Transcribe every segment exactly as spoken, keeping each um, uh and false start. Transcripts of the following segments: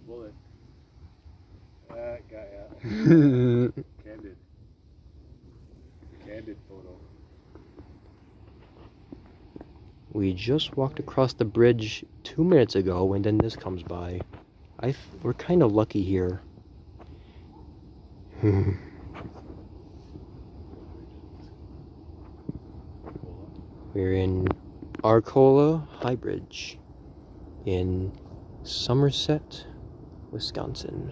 bullet. That guy, yeah. Candid. Candid photo. We just walked across the bridge two minutes ago, and then this comes by. I th we're kind of lucky here. We're in Arcola High Bridge in Somerset, Wisconsin.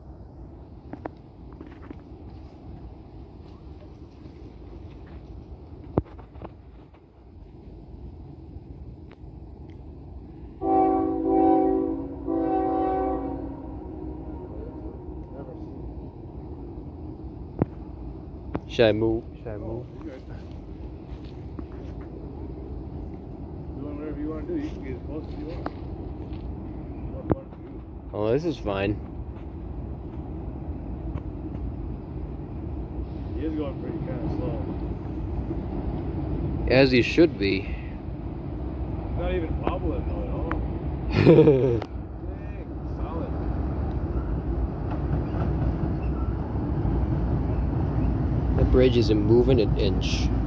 Should I move? Should I move? Oh, you're good. Doing whatever you want to do, you can get as close as you want. What fun for you. Oh, this is fine. He is going pretty kind of slow. As he should be. Not even wobbling though at all. Dang, solid. The bridge isn't moving an inch.